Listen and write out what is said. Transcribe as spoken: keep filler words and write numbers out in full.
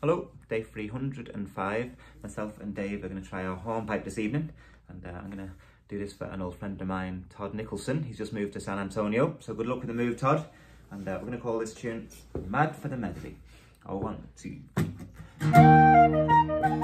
Hello, day three hundred and five. Myself and Dave are going to try our hornpipe this evening, and uh, I'm going to do this for an old friend of mine, Todd Nicholson. He's just moved to San Antonio, so good luck with the move, Todd. And uh, we're going to call this tune Mad for the Medley. Oh, one, two, three.